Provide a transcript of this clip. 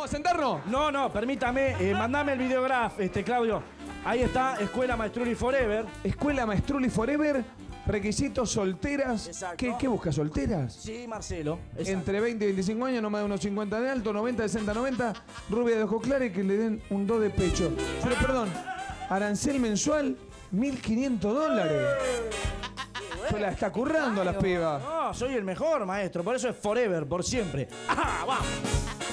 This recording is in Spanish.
a sentarnos? No, permítame, mandame el videograf, Claudio. Ahí está, Escuela Maestruli Forever. Escuela Maestruli Forever, requisitos solteras. Exacto. ¿Qué busca, solteras? Sí, Marcelo. Exacto. Entre 20 y 25 años, no más de unos 50 de alto, 90, 60, 90, rubia de ojos claros y que le den un 2 de pecho. Pero perdón, arancel mensual, $1.500. Se la está currando a las pibas. No, soy el mejor, maestro. Por eso es Forever, por siempre. ¡Ah, vamos!